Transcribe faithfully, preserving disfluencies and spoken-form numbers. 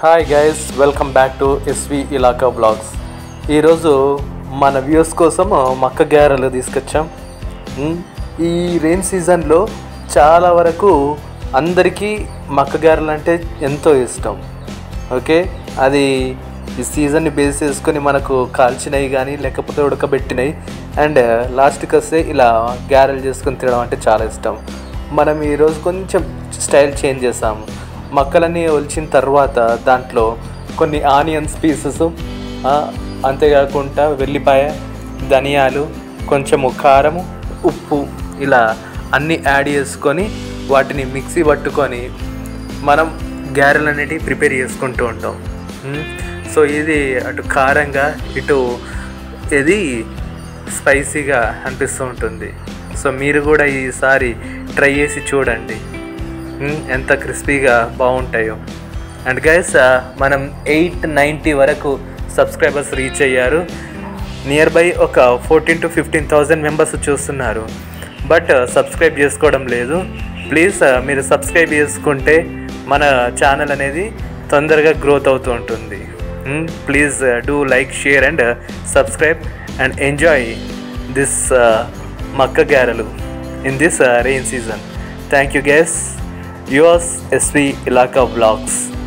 Hi guys, welcome back to S V ఇలాకా blogs. ఈరోజు మన వ్యూస్ కోసం మక్క గారెలు తీసుకొచ్చాం. ఈ రెయిన్ సీజన్లో చాలా వరకు అందరికీ మక్క గారెలు అంటే ఎంతో ఇష్టం. ఓకే, అది ఈ సీజన్ని బేస్ చేసుకొని మనకు కాల్చినవి కానీ లేకపోతే ఉడకబెట్టినవి అండ్ లాస్ట్కి వస్తే ఇలా గారెలు చేసుకొని తినడం అంటే చాలా ఇష్టం. మనం ఈరోజు కొంచెం స్టైల్ చేంజ్ చేసాము. మక్కలన్నీ ఒలిచిన తర్వాత దాంట్లో కొన్ని ఆనియన్స్ పీసెస్, అంతేకాకుండా వెల్లిపాయ, ధనియాలు, కొంచెము కారము, ఉప్పు ఇలా అన్నీ యాడ్ చేసుకొని వాటిని మిక్సీ పట్టుకొని మనం గారెలు అనేటివి ప్రిపేర్ చేసుకుంటూ ఉంటాం. సో ఇది అటు కారంగా ఇటు ఇది స్పైసీగా అనిపిస్తూ ఉంటుంది. సో మీరు కూడా ఈసారి ట్రై చేసి చూడండి ఎంత క్రిస్పీగా బాగుంటాయో. అండ్ గైస్, మనం ఎయిట్ నైంటీ వరకు సబ్స్క్రైబర్స్ రీచ్ అయ్యారు. నియర్ బై ఒక fourteen to fifteen thousand members చూస్తున్నారు, బట్ సబ్స్క్రైబ్ చేసుకోవడం లేదు. ప్లీజ్ మీరు సబ్స్క్రైబ్ చేసుకుంటే మన ఛానల్ అనేది తొందరగా గ్రోత్ అవుతూ ఉంటుంది. Please do like, share and subscribe and enjoy this మక్క గారెలు in this rain season. Thank you guys. Yours S V Ilaka Vlogs.